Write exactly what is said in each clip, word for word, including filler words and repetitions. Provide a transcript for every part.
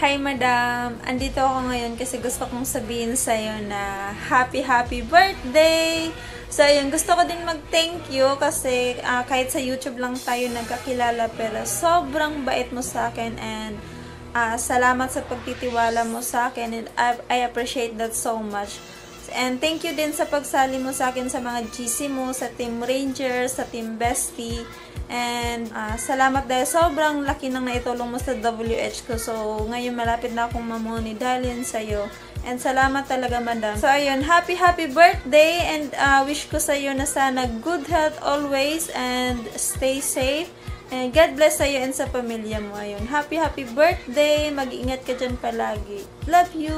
Hi, Madam! Andito ako ngayon kasi gusto kong sabihin sa'yo na happy, happy birthday! So, ayun, gusto ko din mag-thank you kasi uh, kahit sa YouTube lang tayo nagkakilala pero sobrang bait mo sa akin and uh, salamat sa pagtitiwala mo sa akin and I, I appreciate that so much. And thank you din sa pagsali mo sa akin sa mga G C mo, sa Team Ranger, sa Team Bestie. And uh, salamat dahil sobrang laki nang naitulong mo sa W H ko. So, ngayon malapit na akong mamuni dahil sa'yo. And salamat talaga, Madam. So, ayun, happy, happy birthday. And uh, wish ko sa'yo na sana good health always and stay safe. And God bless sa'yo and sa pamilya mo. Ayun, happy, happy birthday. Mag-iingat ka dyan palagi. Love you!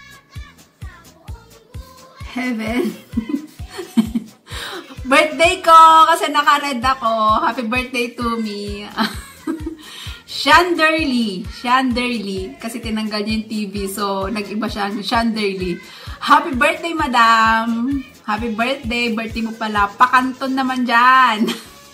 Heaven. Birthday ko kasi naka-red ako. Happy birthday to me. Shanderly. Shanderly. Kasi tinanggal niya yung T V. So, nag-iba siya. Shanderly. Happy birthday, Madam. Happy birthday. Birthday mo pala. Pakanton naman dyan.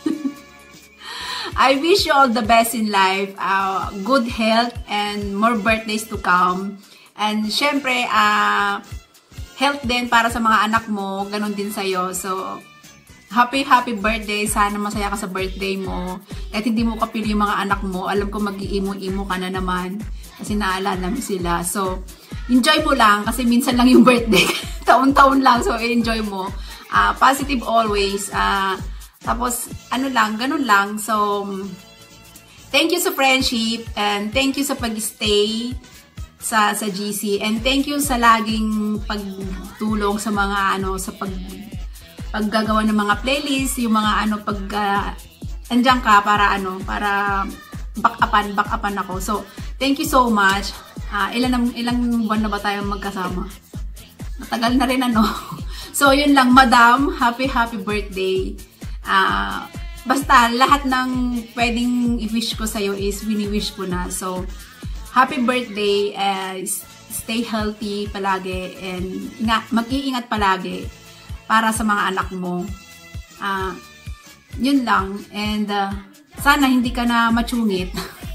I wish you all the best in life. Uh, good health and more birthdays to come. And syempre, uh, health din para sa mga anak mo. Ganon din sa'yo. So, happy, happy birthday. Sana masaya ka sa birthday mo. Kahit hindi mo kapili yung mga anak mo, alam ko mag-iimo-imo ka na naman. Kasi naalala mo sila. So, enjoy mo lang. Kasi minsan lang yung birthday. Taon-taon lang. So, enjoy mo. Uh, positive always. Uh, tapos, ano lang, ganun lang. So, thank you sa friendship. And thank you sa pag-stay sa, sa G C. And thank you sa laging pagtulong sa mga, ano, sa pag paggagawa ng mga playlist, yung mga ano, pag uh, andyan ka para ano, para back-upan, back-upan ako. So, thank you so much. Uh, ilan, ilang buwan na ba tayong magkasama? Matagal na rin ano. So, yun lang, Madam, happy, happy birthday. Uh, basta, lahat ng pwedeng i-wish ko sa'yo is wini-wish ko na. So, happy birthday, uh, stay healthy palagi, and mag-iingat palagi para sa mga anak mo. Uh, yun lang. And uh, sana hindi ka na matsungit.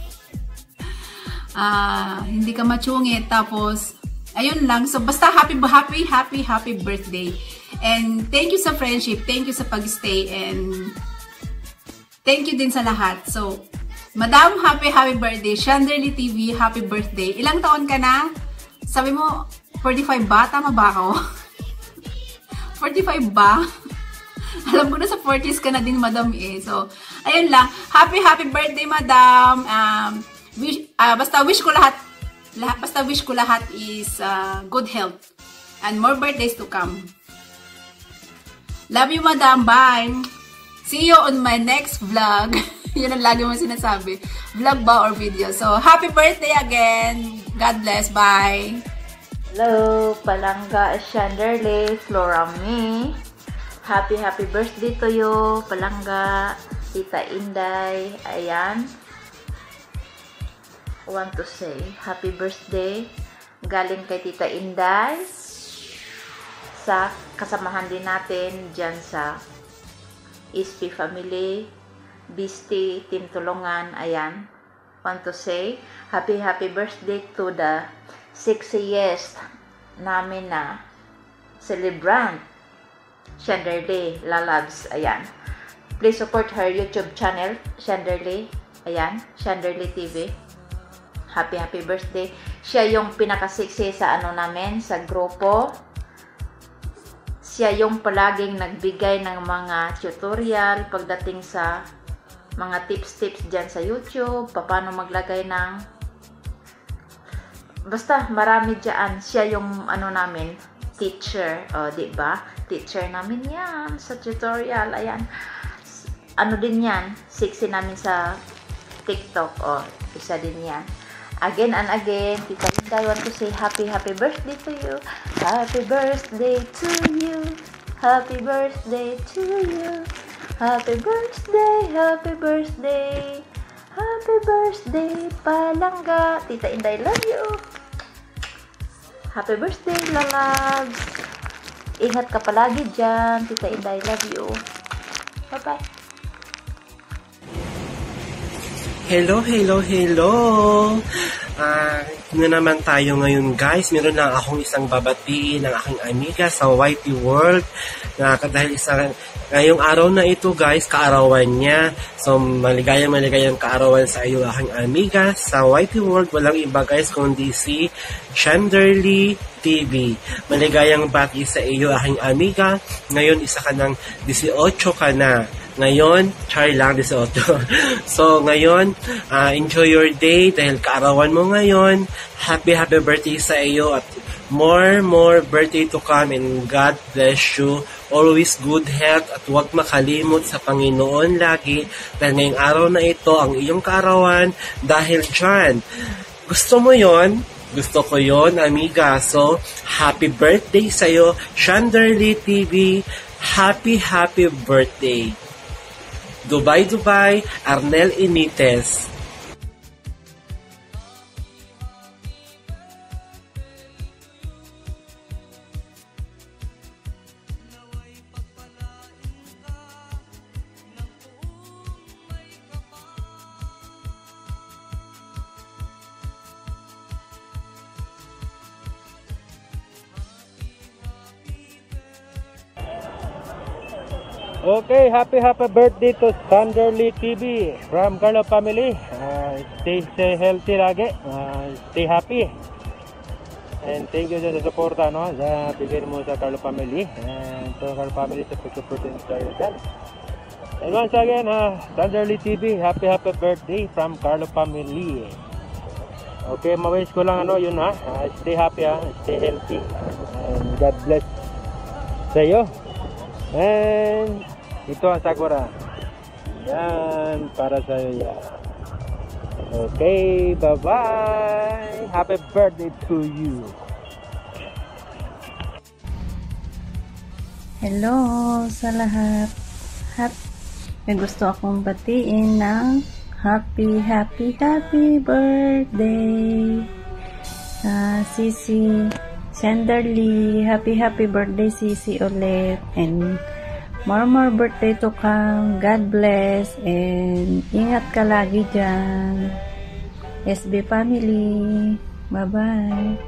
uh, hindi ka matsungit. Tapos, ayun lang. So, basta happy, happy, happy, happy birthday. And thank you sa friendship. Thank you sa pag-stay. And thank you din sa lahat. So, Madam, happy, happy birthday. Shanderly T V, happy birthday. Ilang taon ka na? Sabi mo, forty-five ba? Tama ba ako? forty-five ba? Alam ko na sa forties ka na din, Madam eh. So, ayun lang. Happy, happy birthday, Madam. Um, wish, uh, basta wish ko lahat, lahat, basta wish ko lahat is uh, good health and more birthdays to come. Love you, Madam. Bye. See you on my next vlog. Yun ang lagi mo sinasabi. Vlog ba or video? So, happy birthday again. God bless. Bye. Hello, Palangga Shanderly, Flora Me. Happy, happy birthday to you, Palangga, Tita Inday. Ayan. Want to say, happy birthday. Galing kay Tita Inday. Sa kasamahan din natin dyan sa S P Family, Bestie, Team Tulungan. Ayan. Want to say, happy, happy birthday to the sixtieth namin na celebrant, Shanderly Lalabs. Ayan. Please support her YouTube channel, Shanderly. Ayan, Shanderly T V. Happy, happy birthday. Siya yung pinakasiksi sa ano namin, sa grupo. Siya yung palaging nagbigay ng mga tutorial pagdating sa mga tips-tips dyan sa YouTube, paano maglagay ng basta marami dyan. Siya yung ano namin, teacher. O, diba? Teacher namin yan sa tutorial. Ayan. Ano din yan? Siksi namin sa TikTok. O, isa din yan. Again and again, Tita Linda, I want to say happy, happy birthday to you. Happy birthday to you. Happy birthday to you. Happy birthday, happy birthday. Happy birthday, Palangga. Tita Inday, love you. Happy birthday, lalabs. Ingat ka palagi dyan. Tita Inday, love you. Bye-bye. Hello, hello, hello. Ah, uh, na naman tayo ngayon guys. Meron lang akong isang babatiin ng aking amiga sa Y T World. Na dahil isa ngayong araw na ito guys, kaarawan niya. So maligayang maligayang kaarawan sa iyo aking amiga sa Y T World. Walang iba guys kundi si Shanderly T V. Maligayang bati sa iyo aking amiga. Ngayon isa ka ng eighteen ka na. Ngayon, char lang, eighteen. So, ngayon, uh, enjoy your day dahil kaarawan mo ngayon. Happy, happy birthday sa iyo at more, more birthday to come and God bless you. Always good health at huwag makalimot sa Panginoon lagi dahil ngayong araw na ito ang iyong kaarawan dahil dyan. Gusto mo yon? Gusto ko yon, amiga. So, happy birthday sa iyo, Shanderly T V. Happy, happy birthday. Dubai, Dubai, Arnel Inites. Okay, happy happy birthday to Shanderly T V from Carlo family. Uh, stay, stay healthy lagi. Uh, stay happy. And thank you sa suporta no, sa bigay mo sa Carlo family. And to Carlo family sa pag-support sa iyo. And once again, uh, Shanderly T V, happy happy birthday from Carlo family. Okay, ma-wish ko lang ano yun ha. Uh, stay happy ha, stay healthy. And God bless sa iyo. And ito ang Sakura. Yan, para sa iyo yan. Okay, bye-bye. Happy birthday to you. Hello sa lahat. Hat may gusto akong batiin ng happy, happy, happy birthday. Uh, Sisi Shanderly, happy, happy birthday Sisi ulit. And more more birthday to come. God bless and ingat ka lagi dyan. S B family. Bye-bye.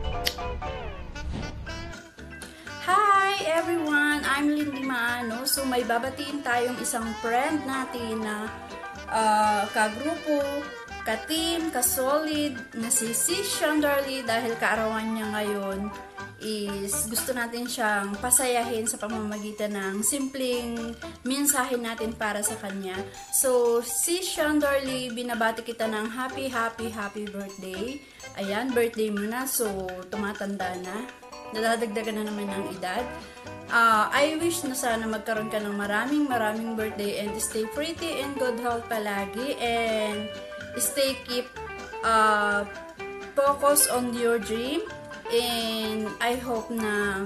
Hi everyone! I'm Lindy Maano. So may babatiin tayong isang friend natin na uh, kagrupo, ka-team, ka-solid na si si Shanderly dahil kaarawan niya ngayon is gusto natin siyang pasayahin sa pamamagitan ng simpleng mensahe natin para sa kanya. So, si Shanderly, binabati kita ng happy, happy, happy birthday. Ayan, birthday mo na. So, tumatanda na. Nadadagdagan na naman ng edad. Uh, I wish na sana magkaroon ka ng maraming, maraming birthday and stay pretty and good health palagi. And stay keep uh, focus on your dream. And I hope na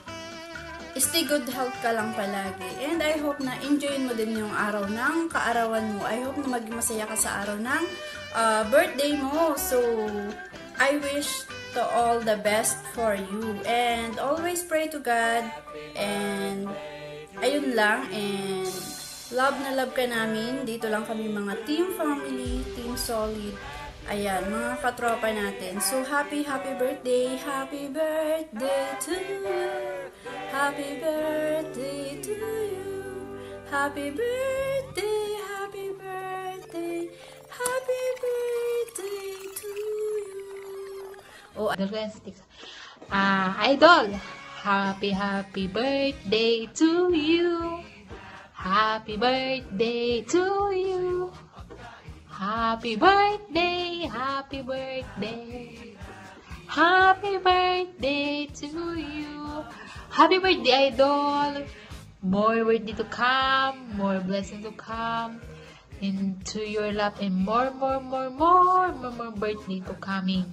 stay good health ka lang palagi. And I hope na enjoyin mo din yung araw ng kaarawan mo. I hope na maging masaya ka sa araw ng uh, birthday mo. So, I wish to all the best for you. And always pray to God. And ayun lang. And love na love ka namin. Dito lang kami mga team family, team solid. Ayan, mga katropa natin. So, happy, happy birthday. Happy birthday to you. Happy birthday to you. Happy birthday, happy birthday. Happy birthday to you. Oh, idol ko yan sa TikTok. Ah, idol. Happy, happy birthday to you. Happy birthday to you. Happy birthday, happy birthday, happy birthday to you. Happy birthday, idol. More birthday to come, more blessing to come into your lap, and more, more, more, more, more, more birthday to coming.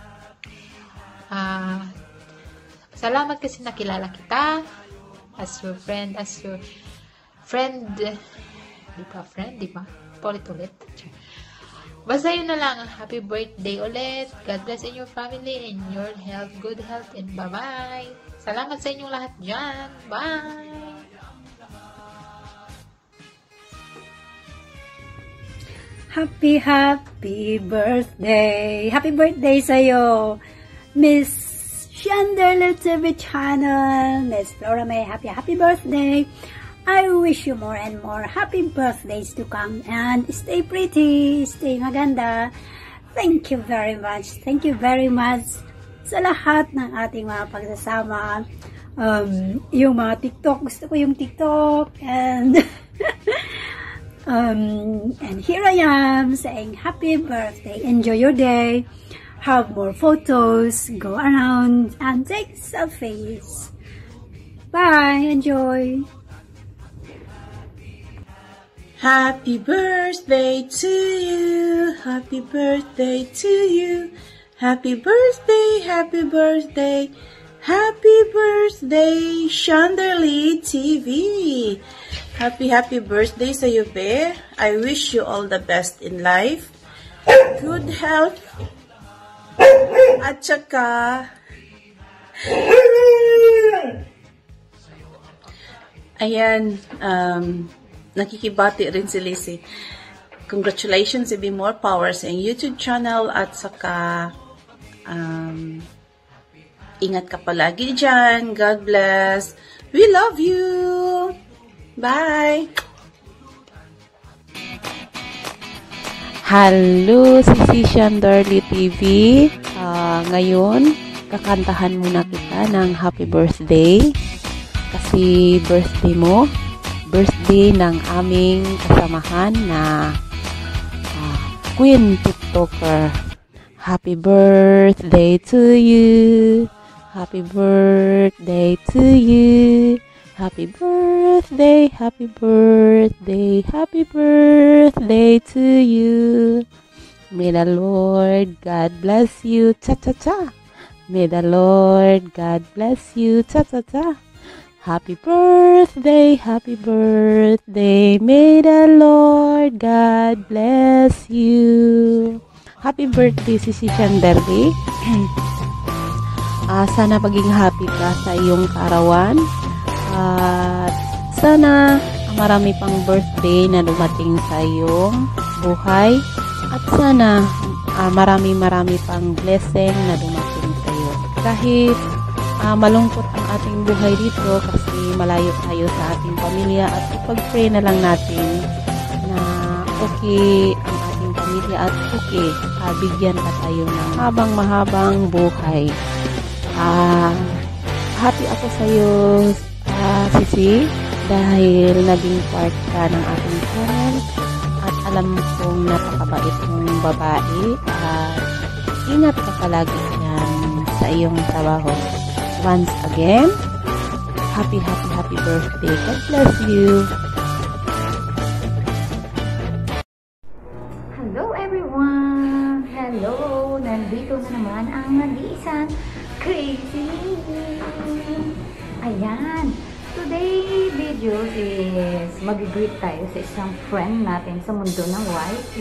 Ah, uh, salamat kasi nakilala kita as your friend, as your friend. Di ba friend, di ba? Ulit-ulit. Basta yun na lang. Happy birthday ulit. God bless in your family and your health, good health, and bye-bye. Salamat sa inyong lahat dyan. Bye! happy, happy birthday. Happy birthday sa'yo, Miss Shanderly T V Channel, Miss Flora May. Happy, happy birthday. I wish you more and more happy birthdays to come, and stay pretty, stay maganda. Thank you very much. Thank you very much sa lahat ng ating mga pagsasama. Um, yung mga TikTok, gusto ko yung TikTok, and um, and here I am saying happy birthday. Enjoy your day. Have more photos. Go around and take selfies. Bye. Enjoy. Happy birthday to you. Happy birthday to you. Happy birthday, happy birthday. Happy birthday, Shanderly T V. Happy, happy birthday sa iyo, be. I wish you all the best in life. Good health. At saka, ayan, um, nakikibati rin si Lizzie. Congratulations, be more power sa iyong YouTube channel, at saka, um, ingat ka palagi dyan. God bless. We love you. Bye. Hello, Sisi Shanderly T V. Uh, ngayon, kakantahan muna kita ng happy birthday. Kasi birthday mo, birthday ng aming kasamahan na uh, Queen TikToker. Happy birthday to you. Happy birthday to you. Happy birthday, happy birthday, happy birthday to you. May the Lord God bless you, cha-cha-cha. May the Lord God bless you, cha-cha-cha. Happy birthday, happy birthday. May the Lord God bless you. Happy birthday, Sisi Shanderly. uh, sana maging happy ka sa iyong kaarawan. At sana marami pang birthday na dumating sa iyong buhay. At sana uh, marami-marami pang blessing na dumating sa iyo. Kahit uh, malungkot ang ating buhay dito kasi malayo tayo sa ating pamilya, at ipag-pray na lang natin na okay ang ating pamilya at okay, uh, bigyan pa tayo ng habang mahabang buhay. Uh, happy ako sa iyo, Uh, Sisi, dahil naging part ka ng ating channel, at alam kong napakabait mong babae, at ingat ka palagi yan sa iyong trabaho. Once again, happy, happy, happy birthday. God bless you. Hello everyone! Hello! Nandito na naman ang nag-iisang Crazy! Ayan! Today video is mag-greet tayo sa isang friend natin sa mundo ng Y T.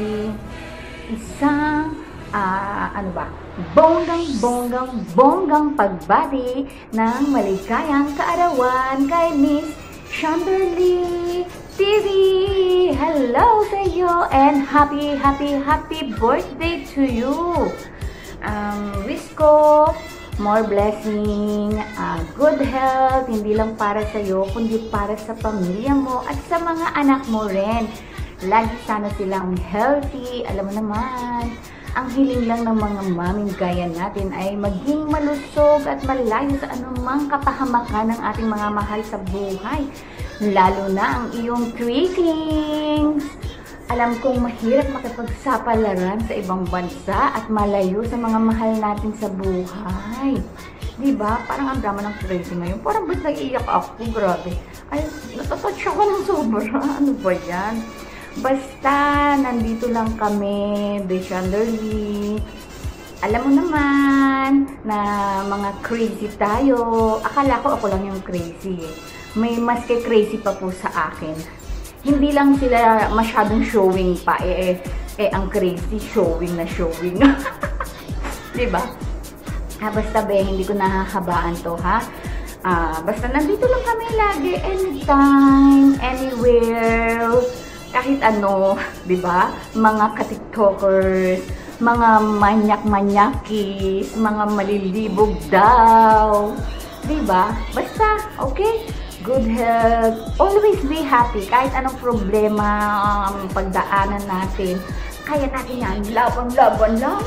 Isang, uh, ano ba, bonggang-bonggang, bonggang pagbati ng maligayang kaarawan kay Miss Shanderly T V. Hello sa iyo and happy, happy, happy birthday to you. Um, wish ko more blessing, uh, good health, hindi lang para sa iyo, kundi para sa pamilya mo at sa mga anak mo rin. Lagi sana silang healthy. Alam mo naman, ang hiling lang ng mga maming gaya natin ay maging malusog at malayo sa anumang kapahamakan ng ating mga mahal sa buhay. Lalo na ang iyong tweetings. Alam kong mahirap makipagsapalaran sa ibang bansa at malayo sa mga mahal natin sa buhay. Diba? Parang ang drama ng crazy ngayon. Parang ba't nag-iiyak ako? Grabe. Ay, natatouch ako ng sobra. Ano ba yan? Basta, nandito lang kami, Be Shanderly. Alam mo naman na mga crazy tayo. Akala ko ako lang yung crazy eh. May mas kay crazy pa po sa akin. Hindi lang sila masyadong showing pa, eh, eh, eh ang crazy, showing na showing. Diba? Ah, basta be, hindi ko nahahabaan to, ha? Ah, basta nandito lang kami lagi, anytime, anywhere. kahit ano, di ba? Mga ka-tiktokers, mga manyak-manyakis, mga malilibog daw. Di ba? Basta, okay? Good health. Always be happy. Kahit anong problema um, pagdaanan natin, kaya natin yan. Laban-laban lang.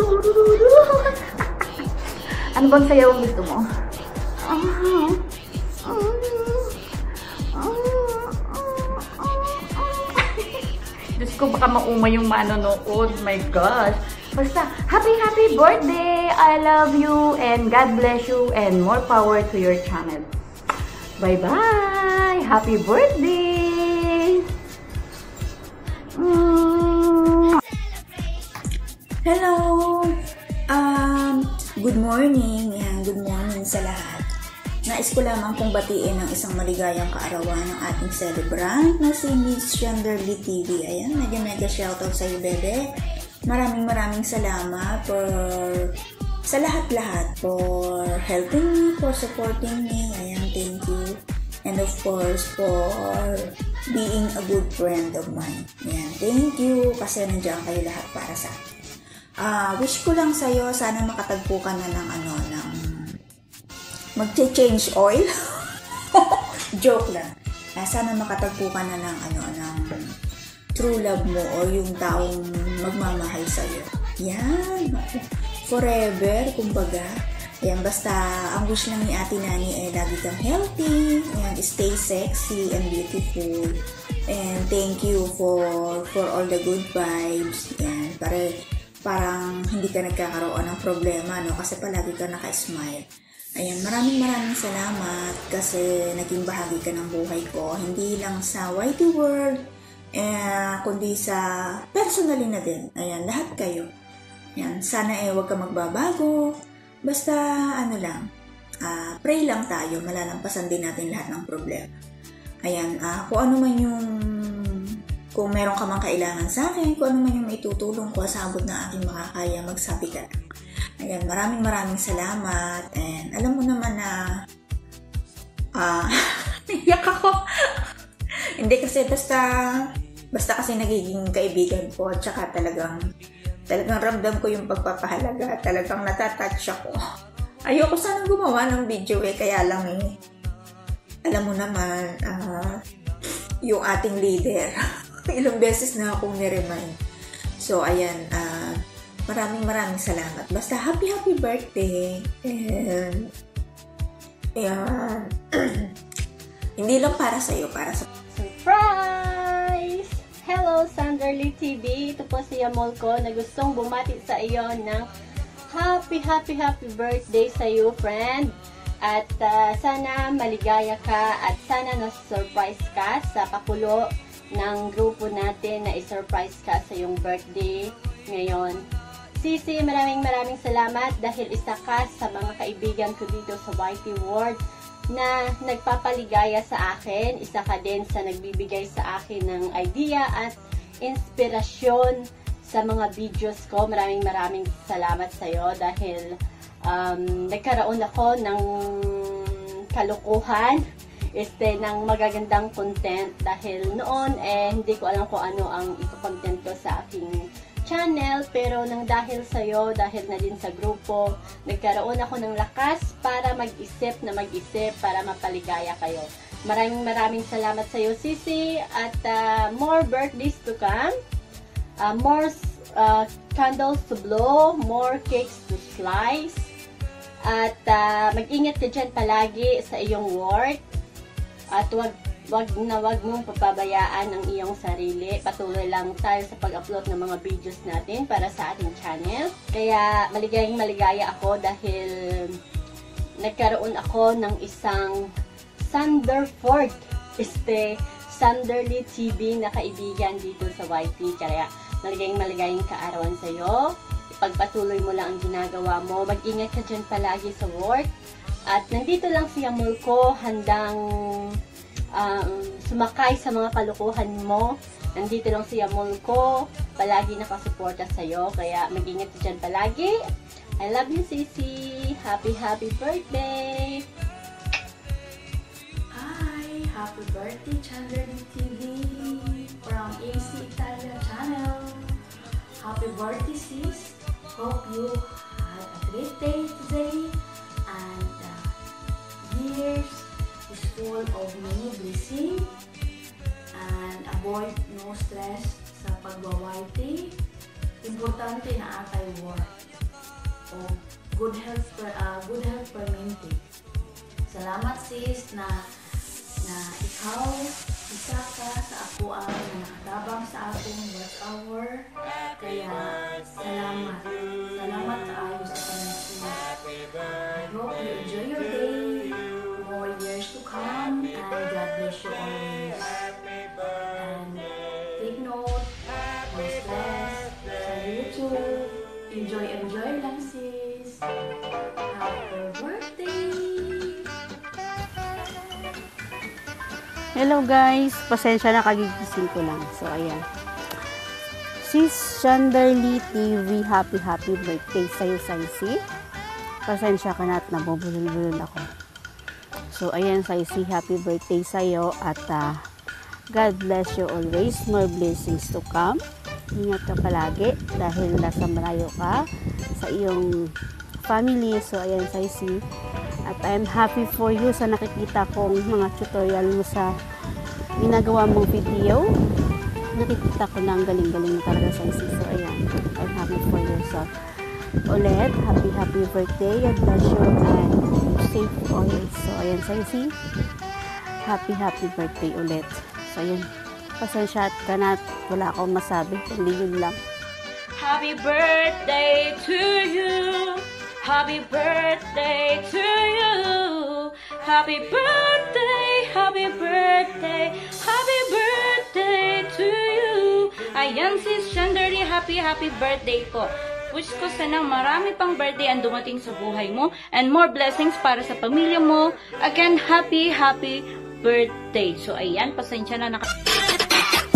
Ano bang sayaw ang gusto mo? Diyos ko, baka maumay yung manonood. My gosh. Basta, happy, happy birthday! I love you and God bless you and more power to your channel. Bye-bye! Happy birthday! Mm. Hello! Um, good morning. Yan, good morning sa lahat. Nais ko lamang pong batiin ang isang maligayang kaarawan ng ating celebrant na si Miss Shanderly T V. Ayan, mega mega shoutout sa iyo, bebe. Maraming maraming salamat for sa lahat-lahat, for helping me, for supporting me. Ayan, thank you. And of course, for being a good friend of mine. Ayan, thank you kasi nandiyan kayo lahat para sa akin. Uh, wish ko lang sa'yo, sana makatagpo ka na ng ano, ng mag-change oil. Joke lang. Uh, sana makatagpo ka na ng ano, ng true love mo o yung taong magmamahal sa'yo. Yan. Forever, kumbaga. Yan, basta ang wish lang ni Ate Nani ay lagi kang healthy. Yan, stay sexy and beautiful. And thank you for for all the good vibes. Yan, para parang hindi ka nagkakaroon ng problema, no? Kasi palagi ka naka-smile. Ayan, maraming maraming salamat kasi naging bahagi ka ng buhay ko. Hindi lang sa Y T World, eh, kundi sa personally na din. Ayan, lahat kayo. Ayan, sana eh huwag ka magbabago. Basta ano lang, uh, pray lang tayo. Malalampasan din natin lahat ng problema. Ayan, uh, kung ano man yung, kung meron ka mang kailangan sa akin, kung ano man yung maitutulong ko sa abot na aking makakaya, magsabi ka lang. Ayan, maraming maraming salamat. And alam mo naman na ah, uh, iyak ako. Hindi kasi basta basta kasi nagiging kaibigan ko at saka talagang talagang ramdam ko yung pagpapahalaga. Talagang natatouch ako. Ayoko sanang gumawa ng video eh, kaya lang eh. Alam mo naman, uh, yung ating leader, ilang beses na akong niremind. So, ayan, ah, uh, maraming maraming salamat. Basta happy happy birthday. And ayan. Hindi lang para sa iyo, para sa surprise! Hello, Shanderly T V. Ito po si Yamol ko na gustong bumati sa iyo ng happy happy happy birthday sa iyo, friend. At uh, sana maligaya ka at sana na-surprise ka sa pakulo ng grupo natin na i-surprise ka sa iyong birthday ngayon. Sisi, maraming maraming salamat dahil isa ka sa mga kaibigan ko dito sa Y T World na nagpapaligaya sa akin. Isa ka din sa nagbibigay sa akin ng idea at inspirasyon sa mga videos ko. Maraming maraming salamat sa iyo dahil um, nagkaroon ako ng kalukuhan, este, ng magagandang content dahil noon eh hindi ko alam kung ano ang ito-content ko sa aking channel, pero nang dahil sa'yo, dahil na din sa grupo, nagkaroon ako ng lakas para mag-isip na mag-isip para mapaligaya kayo. Maraming maraming salamat sa'yo, Sisi, at uh, more birthdays to come, uh, more uh, candles to blow, more cakes to slice, at uh, mag-ingat ka dyan palagi sa iyong work, at wag wag na wag mong papabayaan ang iyong sarili. Patuloy lang tayo sa pag-upload ng mga videos natin para sa ating channel. Kaya maligayang maligaya ako dahil nagkaroon ako ng isang Sanderford, este, Shanderly T V na kaibigan dito sa Y T. Kaya maligayang maligayang kaarawan sa iyo. Ipagpatuloy mo lang ang ginagawa mo. Mag-ingat ka dyan palagi sa work. At nandito lang si Yamul ko, handang Um, sumakay sa mga kalukuhan mo. Nandito lang si Yamul ko, palagi nakasuporta sa'yo, kaya mag-ingat ka dyan palagi. I love you, Sisi. Happy, happy birthday! Hi! Happy birthday, Shanderly T V! from A C Italia channel. Happy birthday, sis. Hope you had a great day today and uh, years is full of many blessings and avoid no stress sa pagwa-whitey. Importante na atay work o good health per uh, good health permanente. Salamat sis na na ikaw isa ka sa ako ang nakatabang sa akong watch hour. Kaya salamat. Salamat kaayo sa panagsis. I hope you enjoy your day, more years to come, and God bless you always. And take note, no stress sa YouTube. Enjoy, enjoy lang sis. Happy birthday! Hello guys, pasensya na kagigising ko lang. So ayan. Sis Shanderly T V, happy happy birthday sa'yo, Saisi. Pasensya ka na at nabubulol-bulol ako. So ayan, Saisi, happy birthday sa'yo at uh, God bless you always. More blessings to come. Ingat ka palagi dahil nasa malayo ka sa iyong family. So ayan, Saisi. At I'm happy for you sa nakikita kong mga tutorial mo sa ginagawa mong video. Nakikita ko na ang galing-galing mo talaga sa isi. So, ayan. I'm happy for you. So, ulit, happy, happy birthday. God bless you and safe always. So, ayan sa isi. Happy, happy birthday ulit. So, ayan. Pasensya ka na at wala akong masabi. Hindi yun lang. Happy birthday to you. Happy birthday to you. Happy birthday, happy birthday, happy birthday to you. Ayan si Shanderly, happy happy birthday ko. Wish ko sanang marami pang birthday ang dumating sa buhay mo and more blessings para sa pamilya mo. Again, happy happy birthday. So ayan, pasensya na naka